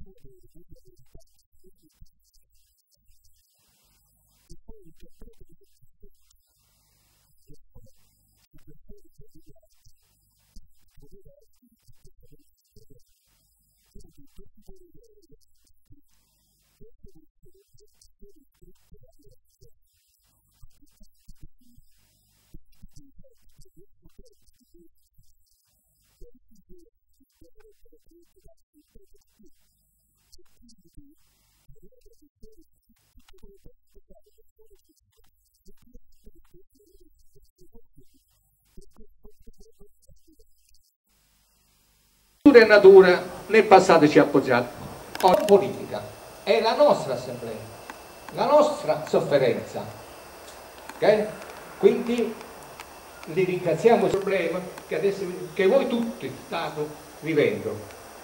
E natura nel passato ci ha appoggiato. Oggi politica è la nostra assemblea, la nostra sofferenza, ok? Quindi li ringraziamo il problema che adesso che voi tutti state vivendo.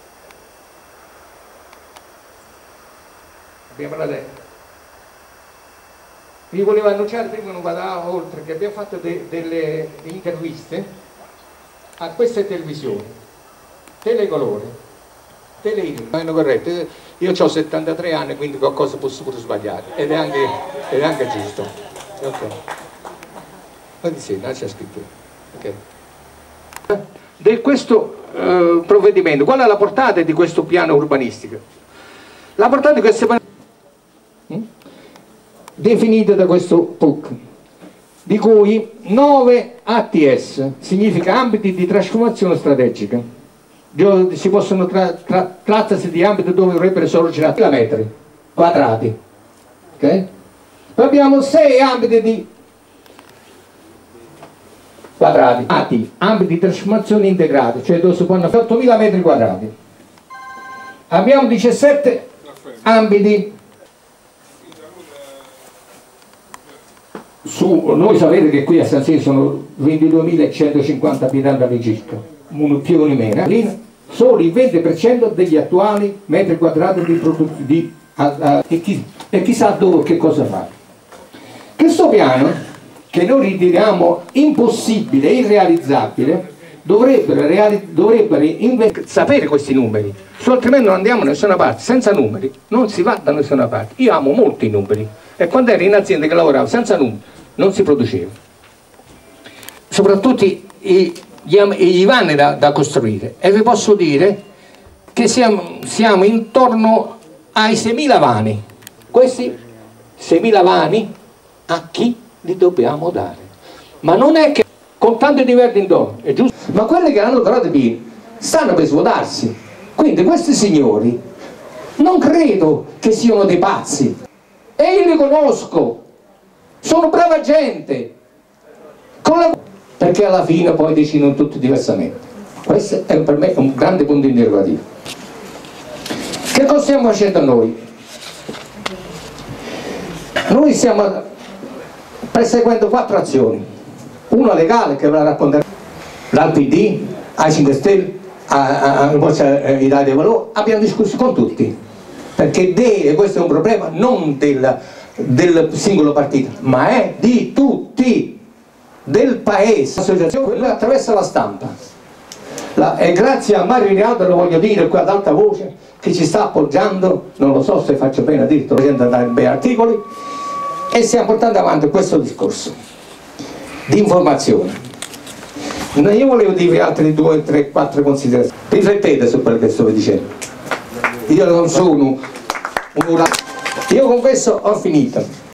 Abbiamo la lettura. Vi volevo annunciare prima, non vado oltre, che abbiamo fatto delle interviste a queste televisioni. Telecolore, Teleidro, corretto. Io ho 73 anni, quindi qualcosa posso pure sbagliare ed è anche giusto. Ok. Ma sì, là c'è scritto. Ok. Di questo provvedimento, qual è la portata di questo piano urbanistico? La portata di questo piano definita da questo PUC, di cui 9 ATS, significa ambiti di trasformazione strategica. Si possono trattarsi di ambiti dove dovrebbero sorgere 1000 metri quadrati, okay? Poi abbiamo 6 ambiti di quadrati, ambiti di trasformazione integrati, cioè dove si possono fare 8000 metri quadrati. Abbiamo 17 ambiti noi sapete che qui a San Siro sono 22.150 abitanti all'incirca, più o meno, solo il 20% degli attuali metri quadrati di produzione e chissà dove che cosa fare. Questo piano, che noi ritiriamo impossibile e irrealizzabile, dovrebbero sapere questi numeri, altrimenti non andiamo da nessuna parte. Senza numeri non si va da nessuna parte. Io amo molto i numeri e quando ero in azienda che lavoravo senza numeri non si produceva, soprattutto i vani da costruire, e vi posso dire che siamo intorno ai 6.000 vani. Questi 6.000 vani a chi li dobbiamo dare? Ma non è che con tanto di verde intorno, è giusto? Ma quelli che hanno trovato pieni stanno per svuotarsi. Quindi questi signori non credo che siano dei pazzi, e io li conosco, sono brava gente, perché alla fine poi decidono tutti diversamente. Questo è per me un grande punto interrogativo. Che cosa stiamo facendo noi? Noi stiamo perseguendo 4 azioni, una legale che ve la racconterò, dal PD ai 5 Stelle, a Italia dei Valori, abbiamo discusso con tutti, perché questo è un problema non del singolo partito, ma è di tutti, del paese, l'associazione attraverso la stampa. E grazie a Mario Rinaldo, lo voglio dire qui ad alta voce, che ci sta appoggiando, non lo so se faccio bene a dirlo, presenta dai bei articoli, e stiamo portando avanti questo discorso di informazione. Io volevo dirvi altre 2, 3, 4 considerazioni. Riflettete su quello che sto dicendo. Io non sono io con questo ho finito.